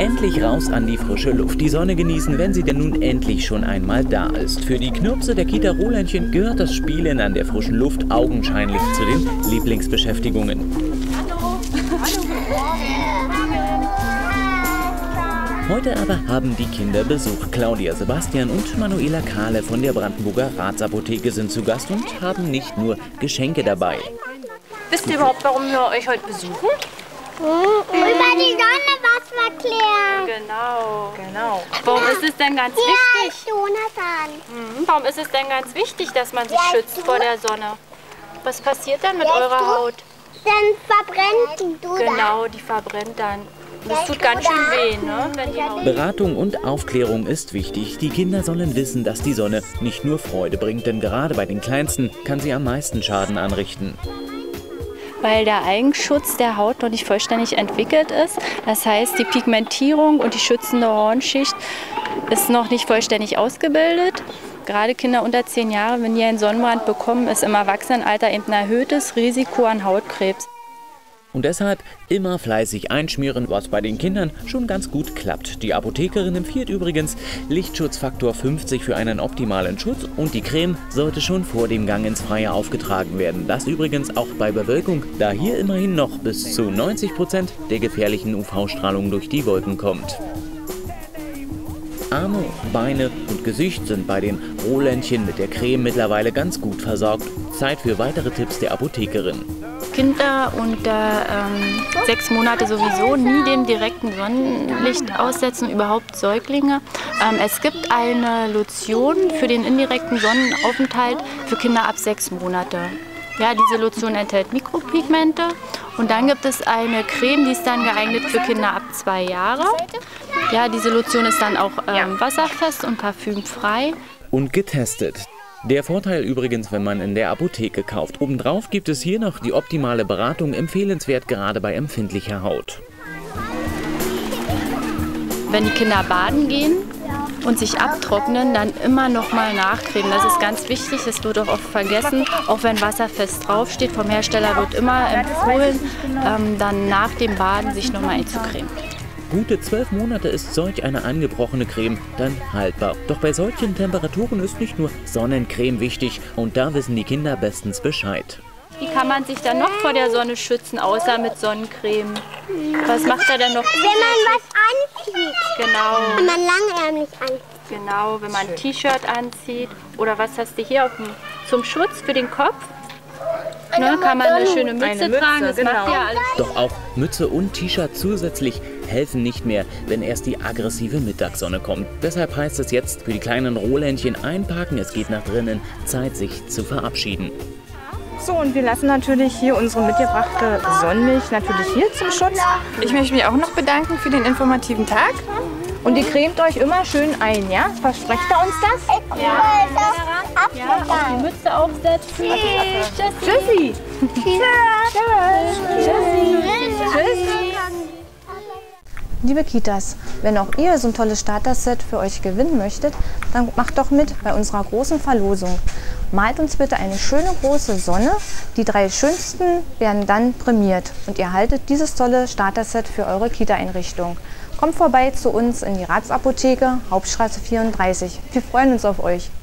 Endlich raus an die frische Luft, die Sonne genießen, wenn sie denn nun endlich schon einmal da ist. Für die Knirpse der Kita Roländchen gehört das Spielen an der frischen Luft augenscheinlich zu den Lieblingsbeschäftigungen. Hallo. Hallo, guten Morgen. Heute aber haben die Kinder Besuch. Claudia Sebastian und Manuela Kahle von der Brandenburger Ratsapotheke sind zu Gast und haben nicht nur Geschenke dabei. Wisst ihr überhaupt, warum wir euch heute besuchen? Über die Sonne was verklären. Genau. Warum ist es denn ganz wichtig? Jonathan. Warum ist es denn ganz wichtig, dass man sich schützt vor der Sonne? Was passiert dann mit eurer Haut? Dann verbrennt du Genau, die verbrennt dann. Das tut ganz schön weh, ne? Wenn die Haut... Beratung und Aufklärung ist wichtig. Die Kinder sollen wissen, dass die Sonne nicht nur Freude bringt, denn gerade bei den Kleinsten kann sie am meisten Schaden anrichten. Weil der Eigenschutz der Haut noch nicht vollständig entwickelt ist. Das heißt, die Pigmentierung und die schützende Hornschicht ist noch nicht vollständig ausgebildet. Gerade Kinder unter 10 Jahre, wenn die einen Sonnenbrand bekommen, ist im Erwachsenenalter eben ein erhöhtes Risiko an Hautkrebs. Und deshalb immer fleißig einschmieren, was bei den Kindern schon ganz gut klappt. Die Apothekerin empfiehlt übrigens Lichtschutzfaktor 50 für einen optimalen Schutz und die Creme sollte schon vor dem Gang ins Freie aufgetragen werden. Das übrigens auch bei Bewölkung, da hier immerhin noch bis zu 90% der gefährlichen UV-Strahlung durch die Wolken kommt. Arme, Beine und Gesicht sind bei den Roländchen mit der Creme mittlerweile ganz gut versorgt. Zeit für weitere Tipps der Apothekerin. Kinder unter 6 Monate sowieso nie dem direkten Sonnenlicht aussetzen, überhaupt Säuglinge. Es gibt eine Lotion für den indirekten Sonnenaufenthalt für Kinder ab 6 Monate. Ja, diese Lotion enthält Mikropigmente und dann gibt es eine Creme, die ist dann geeignet für Kinder ab 2 Jahre. Ja, diese Lotion ist dann auch wasserfest und parfümfrei. Und getestet. Der Vorteil übrigens, wenn man in der Apotheke kauft. Obendrauf gibt es hier noch die optimale Beratung, empfehlenswert gerade bei empfindlicher Haut. Wenn die Kinder baden gehen und sich abtrocknen, dann immer noch mal nachcremen. Das ist ganz wichtig, das wird auch oft vergessen. Auch wenn wasserfest draufsteht, vom Hersteller wird immer empfohlen, dann nach dem Baden sich noch mal einzucremen. Gute 12 Monate ist solch eine angebrochene Creme dann haltbar. Doch bei solchen Temperaturen ist nicht nur Sonnencreme wichtig und da wissen die Kinder bestens Bescheid. Wie kann man sich dann noch vor der Sonne schützen, außer mit Sonnencreme? Was macht er denn noch? Wenn man was anzieht. Genau. Wenn man langärmlich anzieht. Genau, wenn man ein T-Shirt anzieht. Oder was hast du hier zum Schutz für den Kopf? Ne, kann man eine schöne Mütze tragen, das macht ja alles. Doch auch Mütze und T-Shirt zusätzlich helfen nicht mehr, wenn erst die aggressive Mittagssonne kommt. Deshalb heißt es jetzt für die kleinen Rohländchen einpacken, es geht nach drinnen, Zeit sich zu verabschieden. So, und wir lassen natürlich hier unsere mitgebrachte Sonnenmilch natürlich hier zum Schutz. Ich möchte mich auch noch bedanken für den informativen Tag. Und ihr cremt euch immer schön ein, ja? Versprecht ihr uns das? Ja. Ja, die Mütze aufsetzen. Tschüssi! Tschüss! Liebe Kitas, wenn auch ihr so ein tolles Starter-Set für euch gewinnen möchtet, dann macht doch mit bei unserer großen Verlosung. Malt uns bitte eine schöne große Sonne. Die 3 schönsten werden dann prämiert und ihr erhaltet dieses tolle Starter-Set für eure Kita-Einrichtung. Kommt vorbei zu uns in die Ratsapotheke, Hauptstraße 34. Wir freuen uns auf euch.